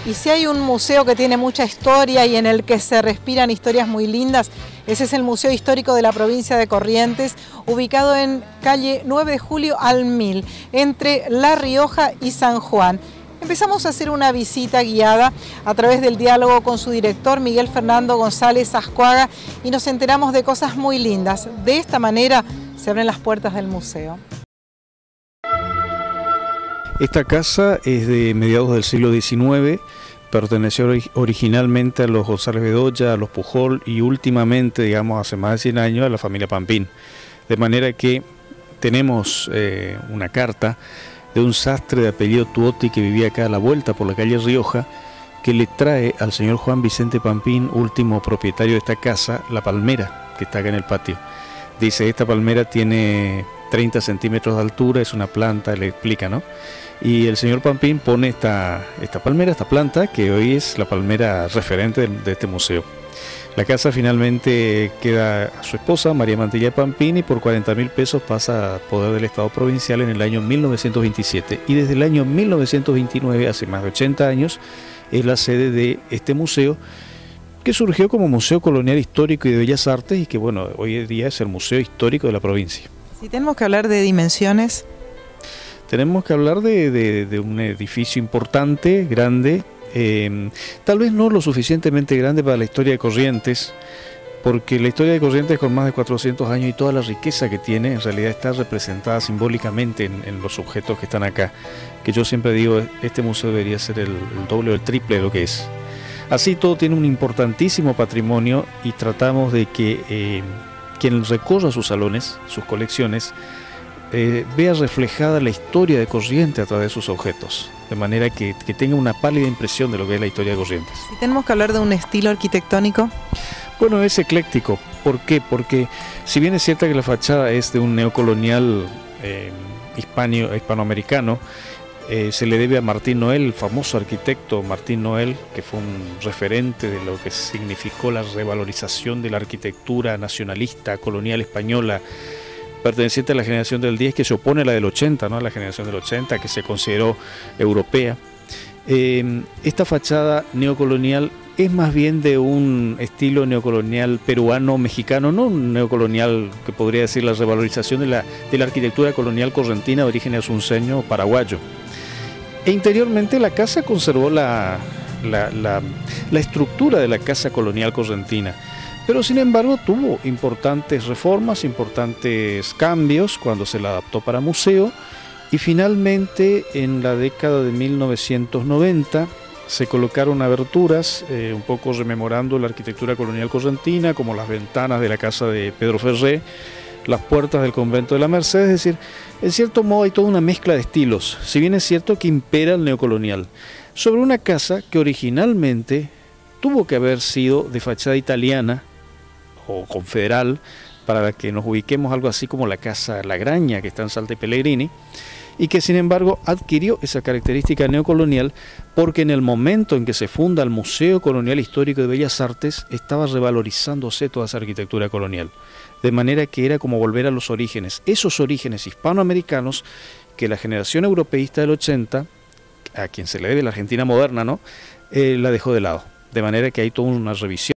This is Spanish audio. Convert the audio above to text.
Y si hay un museo que tiene mucha historia y en el que se respiran historias muy lindas, ese es el Museo Histórico de la provincia de Corrientes, ubicado en calle 9 de Julio al 1000, entre La Rioja y San Juan. Empezamos a hacer una visita guiada a través del diálogo con su director, Miguel Fernando González Ascuaga, y nos enteramos de cosas muy lindas. De esta manera se abren las puertas del museo. Esta casa es de mediados del siglo XIX, perteneció originalmente a los González Bedoya, a los Pujol y últimamente, digamos, hace más de 100 años a la familia Pampín. De manera que tenemos una carta de un sastre de apellido Tuotti que vivía acá a la vuelta por la calle Rioja, que le trae al señor Juan Vicente Pampín, último propietario de esta casa, la palmera que está acá en el patio. Dice, esta palmera tiene 30 centímetros de altura, es una planta, le explica, ¿no? Y el señor Pampín pone esta palmera, esta planta, que hoy es la palmera referente de este museo. La casa finalmente queda a su esposa, María Mantilla Pampín, y por 40.000 pesos pasa a poder del Estado provincial en el año 1927. Y desde el año 1929, hace más de 80 años, es la sede de este museo, que surgió como Museo Colonial Histórico y de Bellas Artes y que, bueno, hoy en día es el Museo Histórico de la provincia. Si tenemos que hablar de dimensiones, tenemos que hablar de un edificio importante, grande, tal vez no lo suficientemente grande para la historia de Corrientes, porque la historia de Corrientes con más de 400 años y toda la riqueza que tiene, en realidad está representada simbólicamente en los objetos que están acá, que yo siempre digo, este museo debería ser el doble o el triple de lo que es. Así todo tiene un importantísimo patrimonio y tratamos de que quien recorra sus salones, sus colecciones, vea reflejada la historia de Corrientes a través de sus objetos, de manera que tenga una pálida impresión de lo que es la historia de Corrientes. Si tenemos que hablar de un estilo arquitectónico, bueno, es ecléctico. ¿Por qué? Porque si bien es cierto que la fachada es de un neocolonial hispanoamericano, se le debe a Martín Noel, el famoso arquitecto Martín Noel, que fue un referente de lo que significó la revalorización de la arquitectura nacionalista, colonial española, perteneciente a la generación del 10, que se opone a la del 80, ¿no? A la generación del 80, que se consideró europea. Esta fachada neocolonial es más bien de un estilo neocolonial peruano-mexicano, no un neocolonial que podría decir la revalorización de la arquitectura colonial correntina de origen asunceño o paraguayo. E interiormente la casa conservó la estructura de la casa colonial correntina, pero sin embargo tuvo importantes reformas, importantes cambios cuando se la adaptó para museo, y finalmente en la década de 1990 se colocaron aberturas, un poco rememorando la arquitectura colonial correntina, como las ventanas de la casa de Pedro Ferré, las puertas del convento de la Merced. Es decir, en cierto modo hay toda una mezcla de estilos, si bien es cierto que impera el neocolonial, sobre una casa que originalmente tuvo que haber sido de fachada italiana o confederal, para que nos ubiquemos algo así como la Casa La Graña, que está en Salta y Pellegrini, y que sin embargo adquirió esa característica neocolonial porque en el momento en que se funda el Museo Colonial Histórico de Bellas Artes estaba revalorizándose toda esa arquitectura colonial, de manera que era como volver a los orígenes, esos orígenes hispanoamericanos que la generación europeísta del 80, a quien se le debe la Argentina moderna, ¿no? La dejó de lado, de manera que hay toda una revisión.